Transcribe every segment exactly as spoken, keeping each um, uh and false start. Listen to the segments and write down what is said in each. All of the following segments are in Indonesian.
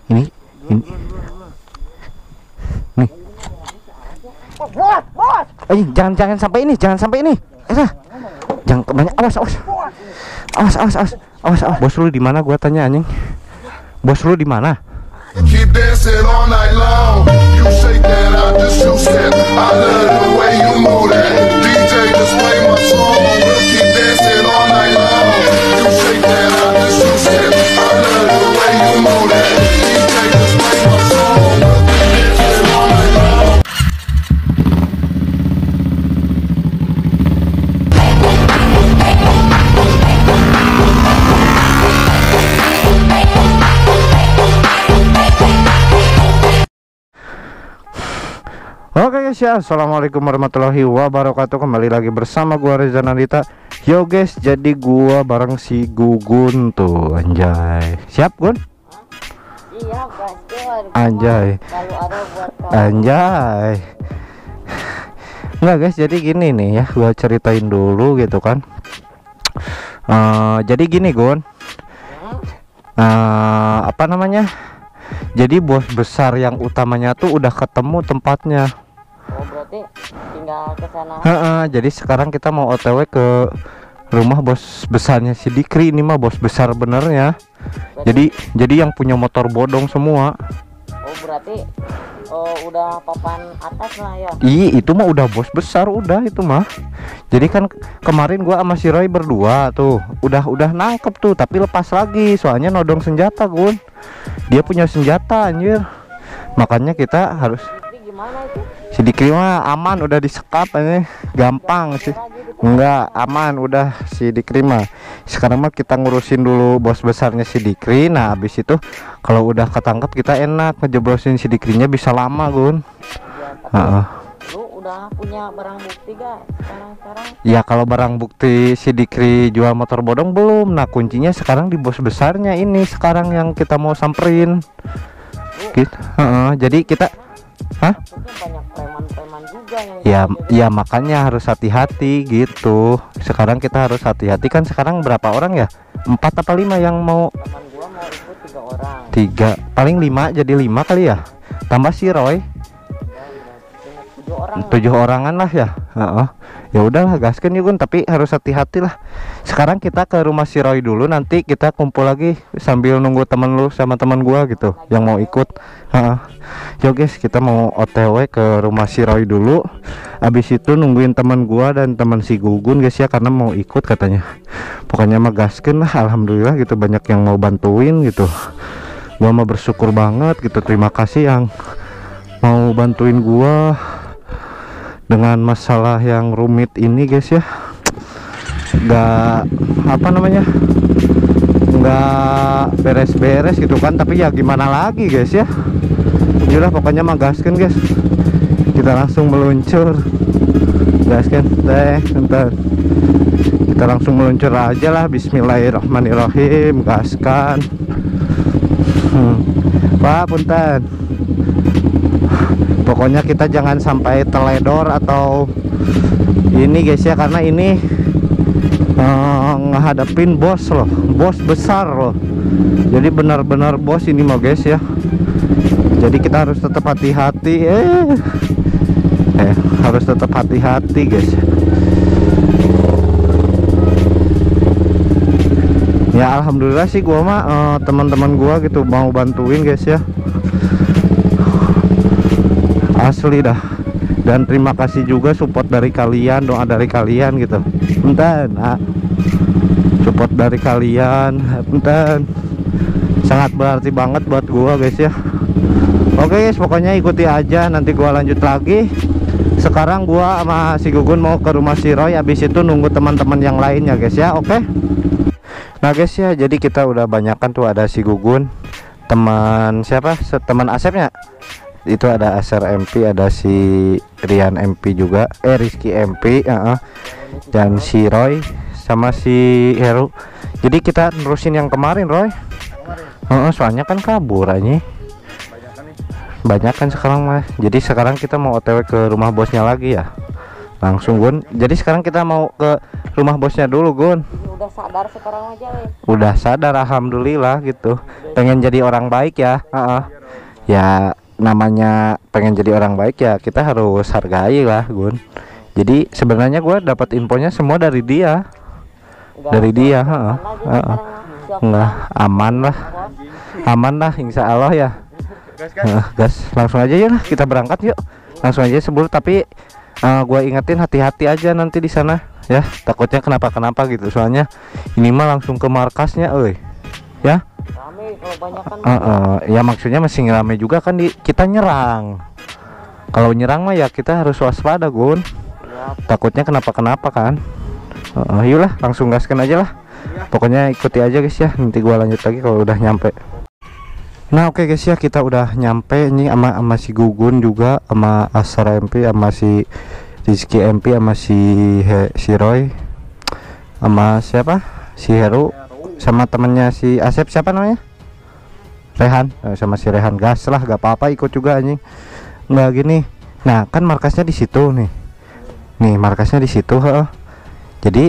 Ini ini nih. Bos, bos. Eh, jangan jangan sampai ini, jangan sampai ini. Eh, jangan banyak. Awas, awas. Awas, awas, awas. Awas, awas. Bos lu di mana gua tanya anjing. Bos lu di mana? Keep dancing all night long. You shake that, I just shoot that. I love the way you move that. D J just play my song. We'll keep dancing all night long. You shake that, I just shoot that. I love the way you move that. D J just play my song. We'll keep dancing all night long. Oke guys ya, assalamualaikum warahmatullahi wabarakatuh. Kembali lagi bersama gua Reza Nandita. Yo guys, jadi gua bareng si Gugun tuh, anjay. Siap Gun? Iya guys, anjay. kalau ada buat kamu. Anjay. Enggak guys, jadi gini nih ya, gua ceritain dulu gitu kan. Uh, jadi gini Gun, uh, apa namanya? Jadi bos besar yang utamanya tuh udah ketemu tempatnya. Oh berarti tinggal ke sana. Heeh, jadi sekarang kita mau O T W ke rumah bos besarnya si Dikri. Ini mah bos besar benernya. Berarti, Jadi jadi yang punya motor bodong semua. Oh berarti oh, udah papan atas lah ya. Ih, itu mah udah bos besar udah itu mah. Jadi kan kemarin gua sama si Roy berdua tuh udah udah nangkep tuh, tapi lepas lagi soalnya nodong senjata Gun. Dia punya senjata anjir. Makanya kita harus. Jadi gimana itu? Si Dikri mah aman, udah disekap ini gampang sih. Enggak, aman udah si Dikri mah. Sekarang mah kita ngurusin dulu bos besarnya si Dikri. Nah habis itu kalau udah ketangkep kita enak ngejeblosin si Dikrinya, bisa lama Gun. Ya, Heeh. lu udah punya barang bukti gak sekarang-sekarang? Ya kalau barang bukti si Dikri jual motor bodong belum. Nah kuncinya sekarang di bos besarnya ini sekarang yang kita mau samperin. Gitu. Heeh, jadi kita hah? Maksudnya banyak preman-preman juga yang Ya, jaga-jaga. ya makanya harus hati-hati gitu. Sekarang kita harus hati-hati kan. Sekarang berapa orang ya? Empat apa lima yang mau? Teman gua mau ikut tiga orang. Tiga, paling lima, jadi lima kali ya. Tambah si Roy, Ya, udah punya tujuh orang. tujuh orangan lah ya. Heeh. Ya udahlah, gaskan yuk Gun. Tapi harus hati-hati lah. Sekarang kita ke rumah si Roy dulu. Nanti kita kumpul lagi sambil nunggu temen lu sama teman gua gitu yang mau ikut. Heeh. Yo guys, kita mau O T W ke rumah si Roy dulu. Abis itu nungguin teman gua dan teman si Gugun guys ya, karena mau ikut katanya. Pokoknya mah gaskeun lah, alhamdulillah gitu, banyak yang mau bantuin gitu. Gua mah bersyukur banget gitu. Terima kasih yang mau bantuin gua dengan masalah yang rumit ini guys ya. Gak apa namanya, nggak beres-beres gitu kan, tapi ya gimana lagi guys ya. Yaudah pokoknya mah gaskan guys, kita langsung meluncur. Gaskan teh bentar, kita langsung meluncur aja lah. Bismillahirrahmanirrahim, gaskan. hmm. Pak punten, pokoknya kita jangan sampai teledor atau ini guys ya, karena ini uh, ngehadapin bos loh, bos besar loh. Jadi benar-benar bos ini mah guys ya. Jadi kita harus tetap hati-hati. Eh, eh harus tetap hati-hati guys. Ya alhamdulillah sih gua mah uh, teman-teman gua gitu mau bantuin guys ya. Asli dah. Dan terima kasih juga support dari kalian, doa dari kalian gitu. Bentar, ah. Support dari kalian, bentar. Sangat berarti banget buat gua guys ya. Oke guys, pokoknya ikuti aja, nanti gua lanjut lagi. Sekarang gua sama si Gugun mau ke rumah si Roy, habis itu nunggu teman-teman yang lainnya guys ya. Oke. Nah guys ya, jadi kita udah banyakan tuh, ada si Gugun, teman siapa? Teman Asepnya. Itu ada Aser M P, ada si Rian M P juga, eh Rizky M P, uh -uh. dan si Roy sama si Heru. Jadi kita nerusin yang kemarin Roy. Uh -uh, soalnya kan kabur aja. Banyak kan sekarang mah. Jadi sekarang kita mau O T W ke rumah bosnya lagi ya. langsung Gun. Jadi sekarang kita mau ke rumah bosnya dulu Gun. Udah sadar sekarang aja weh. Udah sadar alhamdulillah gitu. Pengen jadi orang baik ya. Heeh. Ya namanya pengen jadi orang baik ya kita harus hargai lah Gun. Jadi sebenarnya gue dapat infonya semua dari dia. Udah Dari dia, aman heeh. aja Heeh. sekarang mah. Siap Enggak, kan, aman lah. bos. Aman lah insya Allah ya. Heeh, gas, langsung aja yuk lah kita berangkat yuk. Langsung aja sebelum tapi uh, gue ingetin hati-hati aja nanti di sana ya. Takutnya kenapa-kenapa gitu. Soalnya ini mah langsung ke markasnya, euy. Ya. Rame kalau banyak kan. Uh, uh, ya maksudnya masih rame juga kan di kita nyerang. Kalau nyerang mah ya kita harus waspada Gun. Takutnya kenapa-kenapa kan. Uh, uh, yuk lah langsung gaskan aja lah. Pokoknya ikuti aja guys ya. Nanti gua lanjut lagi kalau udah nyampe. Nah oke okay guys ya, kita udah nyampe ini sama sama si Gugun juga, sama Asra M P, sama si Rizky M P, sama si He, si Roy, sama siapa? Si Heru, sama temennya si Asep, siapa namanya? Rehan, eh, sama si Rehan. Gas lah, gak apa-apa ikut juga anjing. Nggak gini. Nah kan markasnya di situ nih. Nih markasnya di situ, heeh. Jadi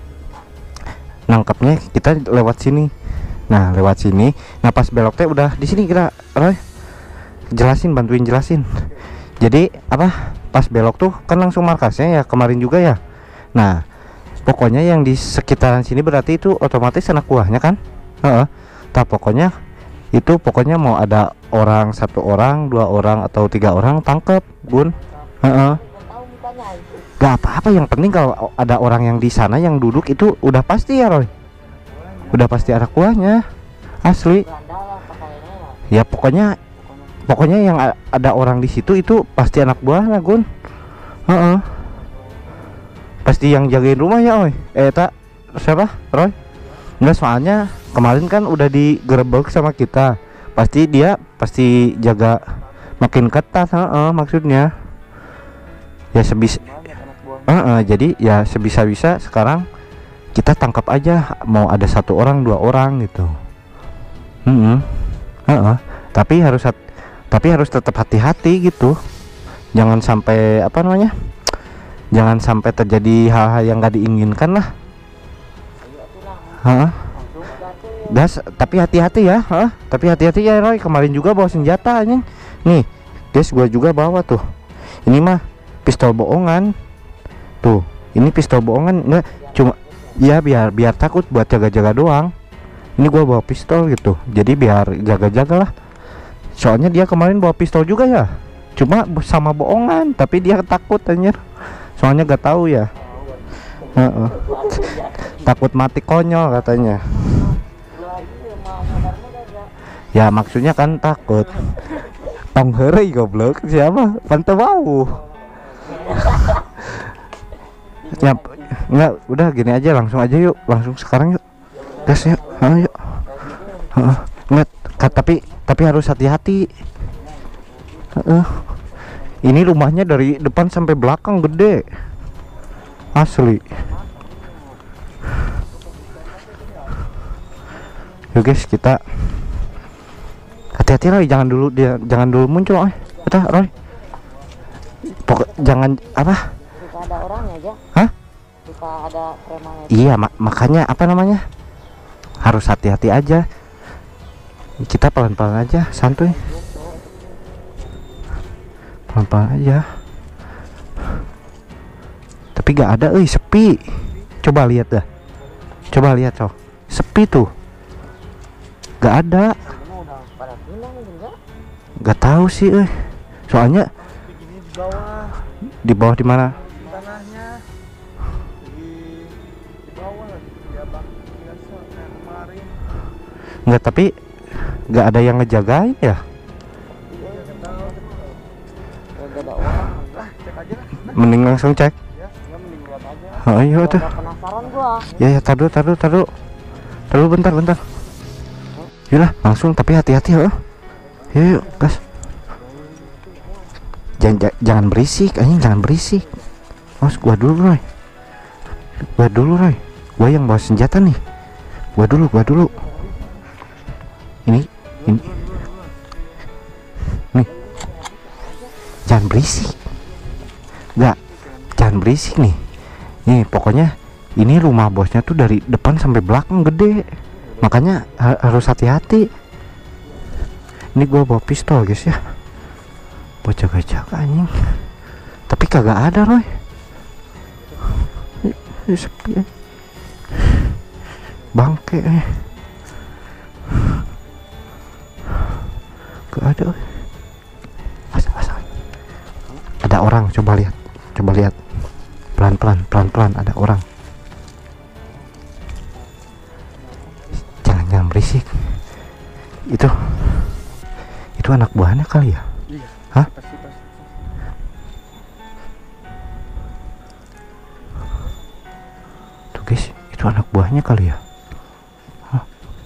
nangkapnya kita lewat sini. Nah lewat sini. Nah pas belok teh udah di sini kita, Roy. Jelasin, bantuin jelasin. Jadi apa? Pas belok tuh kan langsung markasnya ya kemarin juga ya. Nah pokoknya yang di sekitaran sini berarti itu otomatis anak buahnya kan? Heeh. Nah pokoknya itu pokoknya mau ada orang satu orang, dua orang atau tiga orang tangkep, Gun. Heeh. Gak apa-apa, yang penting kalau ada orang yang di sana yang duduk itu udah pasti ya Roy. Udah pasti anak buahnya asli. Ya pokoknya pokoknya yang ada orang di situ itu pasti anak buahnya Gun. Heeh. Pasti yang jagain rumah ya Roy. Eh tak siapa Roy? Enggak, soalnya kemarin kan udah digerebek sama kita. Pasti dia pasti jaga makin ketat, heeh, maksudnya. Ya sebisa uh, uh, jadi ya sebisa-bisa sekarang kita tangkap aja, mau ada satu orang dua orang gitu. Hmm, uh, uh. Tapi harus tapi harus tetap hati-hati gitu. Jangan sampai apa namanya? Jangan sampai terjadi hal-hal yang gak diinginkan lah. Heeh. Gas, tapi hati-hati ya, heeh. Tapi hati-hati ya Roy. Kemarin juga bawa senjata anjing. Nih, guys, gua juga bawa tuh. Ini mah pistol bohongan. Tuh, ini pistol bohongan, enggak cuma ya biar biar takut buat jaga-jaga doang. Ini gua bawa pistol gitu. Jadi biar jaga-jaga lah. Soalnya dia kemarin bawa pistol juga ya. Cuma sama bohongan, tapi dia takut anjir. Soalnya gak tahu ya. Heeh. Takut mati konyol katanya. Ya maksudnya kan takut. Tong heureuy goblok siapa? Pantau bau. Ya enggak, udah gini aja langsung aja yuk, langsung sekarang yuk. Gas yuk. Heeh yuk. Heeh. Enggak, tapi tapi harus hati-hati. Heeh. Ini rumahnya dari depan sampai belakang gede. Asli. Yuk guys, kita hati-hati Roy, jangan dulu dia jangan dulu muncul, eh. Kita Roy. Pokok jangan apa? Jika ada orangnya aja. Hah? Jika ada premannya. Iya, mak makanya apa namanya? Harus hati-hati aja. Kita pelan-pelan aja, santuy. Pelan-pelan aja. Tapi gak ada, eh sepi. Coba lihat dah. Coba lihat, cow. Sepi tuh. Gak ada. Gak tahu sih, eh. Soalnya di bawah. Di bawah di mana? Tanahnya di di bawah di abang biasa kayak kemarin. Enggak, tapi gak ada yang ngejagain ya. Lah, cek aja lah. Mending langsung cek. Ya, ya mending lihat aja. Oh iya tuh. Penasaran gua. Ya ya, taruh taruh taruh. Taruh bentar bentar. Yulah, langsung tapi hati-hati ya. Yuk, yuk, gas. Jangan jangan berisik, anjing jangan berisik. Mas, gua dulu, Roy. Gua dulu, Roy. Gua yang bawa senjata nih. Gua dulu, gua dulu. Ini ini. Nih. Jangan berisik. Enggak. Jangan berisik nih. Nih pokoknya ini rumah bosnya tuh dari depan sampai belakang gede, makanya ha harus hati-hati. Ini gua bawa pistol guys ya, buat jaga-jaga anjing. Tapi kagak ada Roy. Sepi bangke eh. Gak ada. Asal, asal. Ada orang, coba lihat, coba lihat. Pelan-pelan, pelan-pelan ada orang. Jangan jangan berisik. Itu, itu anak buahnya kali ya? Iya. Hah? Pasti pasti. Tuh guys, itu anak buahnya kali ya? Hah?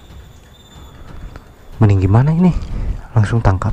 Mending gimana ini? Langsung tangkap?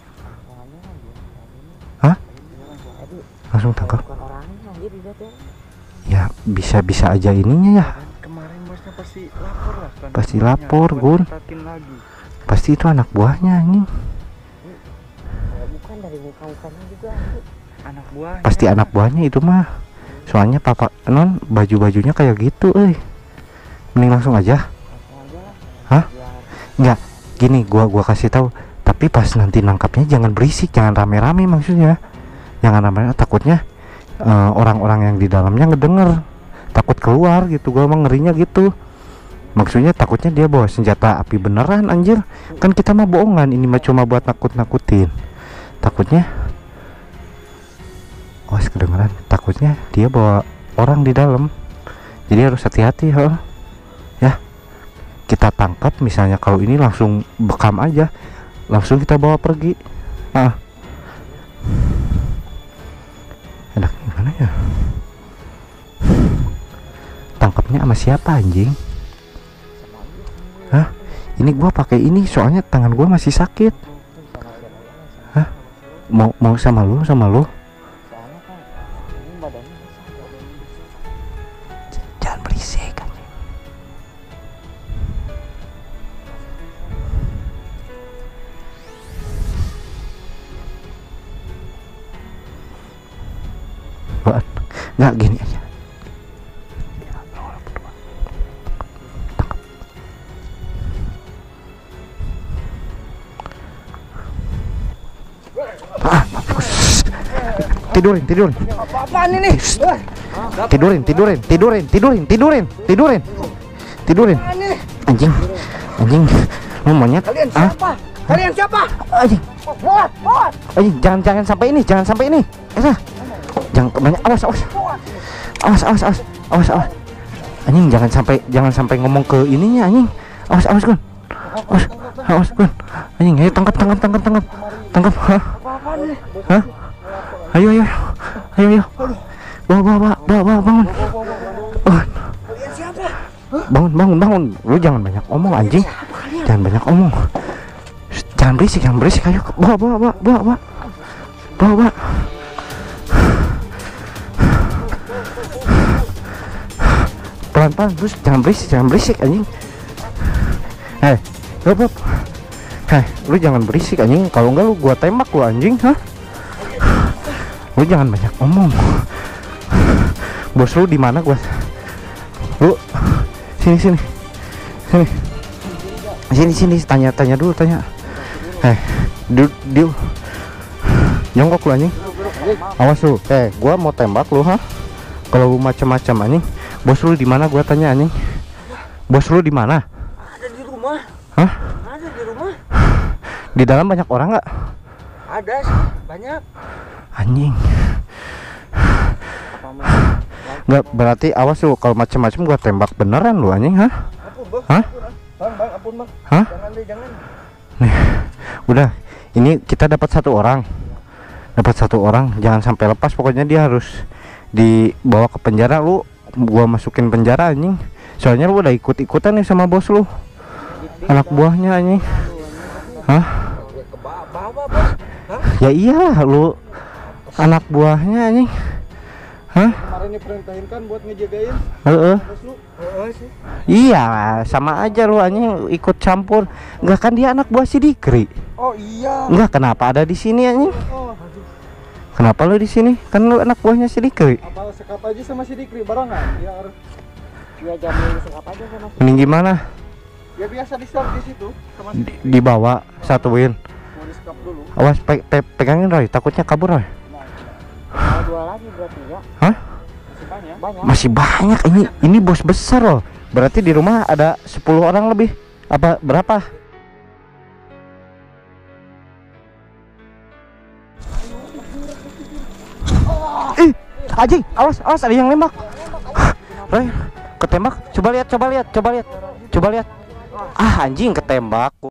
Hah? Langsung tangkap? Bukan orangnya anjir dia teh. Ya bisa-bisa aja ininya ya. Kemarin bosnya pasti lapor lah kan. Pasti lapor, Buat Gun. ketatin lagi. Pasti itu anak buahnya ini. Ya, bukan dari muka-mukanya juga anjir. Anak buahnya. Pasti anak buahnya itu mah. Soalnya papa non baju-bajunya kayak gitu, eh. Mending langsung aja. Langsung aja lah. Hah? Biar Enggak, gini gua gua kasih tahu. Tapi pas nanti nangkapnya jangan berisik, jangan rame-rame maksudnya. Jangan rame, takutnya eh, orang-orang yang di dalamnya ngedenger, takut keluar gitu. Gua emang ngerinya gitu. Maksudnya takutnya dia bawa senjata api beneran anjir. Kan kita mah bohongan, ini mah cuma buat nakut-nakutin. Takutnya awas kedengeran, takutnya dia bawa orang di dalam. Jadi harus hati-hati ya. Ya. Kita tangkap misalnya kalau ini langsung bekam aja. Langsung kita bawa pergi. Ah. Enak gimana ya? Tangkapnya sama siapa anjing? Hah? Ini gua pakai ini soalnya tangan gua masih sakit. Hah? Mau mau sama lu, sama lu? soalnya kan ini badannya besar. Jangan berisik anjing. Buat nggak gini aja. Ah, mampus. Tidurin, tidurin. Apaan ini? Tidurin, tidurin, tidurin, tidurin, tidurin, tidurin, tidurin. Anjing, anjing, lu monyet. Kalian Ah, siapa? Kalian siapa? anjing, Buat, buat. anjing, jangan jangan sampai ini, jangan sampai ini. Eh, jangan banyak. Awas, awas, awas, awas, awas, awas, awas. Anjing, jangan sampai, jangan sampai ngomong ke ininya, anjing. Awas, awas, Gun. Awas, awas, Gun. Anjing, ayo tangkap, tangkap, tangkap, tangkap, tangkap. Hah? Hah? Ayo, ayo, ayo, ayo. Bawa, bawa, bawa, bawa, bawa, bangun. Oh. Bangun, bangun, bangun. Lu jangan banyak omong anjing. Jangan banyak omong. Shh, jangan berisik, jangan berisik. Ayo, bawa, bawa, bawa, bawa, bawa. Bawa, bawa. Pelan-pelan, terus jangan berisik, jangan berisik anjing. Hei, hop, hop. Hei, lu jangan berisik anjing. Kalau enggak lu gua tembak lu anjing, hah? Lu jangan banyak omong. Bos lu di mana gua? Lu sini sini. Sini. Sini sini tanya-tanya dulu tanya. Eh, du, du. Nyongkok lu anjing. Awas lu. Eh, gua mau tembak lu, ha? Kalau lu macam-macam anjing. Bos lu di mana gua tanya anjing. Bos lu di mana? Ada di rumah. Hah? Ada di rumah. Di dalam banyak orang nggak? Ada banyak. Anjing. Apa mah? Nggak, berarti awas lu kalau macam-macam gua tembak beneran lu anjing, ha? Ampun, Bang. Hah? Bang, bang, ampun, Bang. Hah? Jangan deh, jangan. Nih, udah. Ini kita dapat satu orang. Dapat satu orang, jangan sampai lepas. Pokoknya dia harus dibawa ke penjara. Lu gua masukin penjara anjing. Soalnya lu udah ikut-ikutan nih sama bos lu. Anak buahnya anjing. Hah? Ke bawah, Bos. Hah? Ya iyalah lu anak buahnya anjing. Hah? Kemarin diperintahin kan buat ngejagain Heeh. bos lu. Heeh sih. Iya, sama aja lu anjing ikut campur. Enggak kan dia anak buah si Dikri. Oh iya. Enggak, kenapa ada di sini anjing? Oh, aduh. Kenapa lu di sini? Kan lu anak buahnya si Dikri. Apa sekap aja sama si Dikri barengan? Biar Dia jamin sekap aja sama si Mending gimana? ya biasa di start di situ sama si Di- dibawa satuin. mau di sekap dulu. Awas pe- pe- pegangin Roy, takutnya kabur Roy. Mau dua lagi berarti ya. Hah? Masih banyak. Banyak. Masih banyak ini. Ini bos besar loh. Berarti di rumah ada sepuluh orang lebih. Apa berapa? Ih, anjing, awas, awas ada yang nembak. Roy, ketembak. Coba lihat, coba lihat, coba lihat. Coba lihat. Ah, anjing ketembak.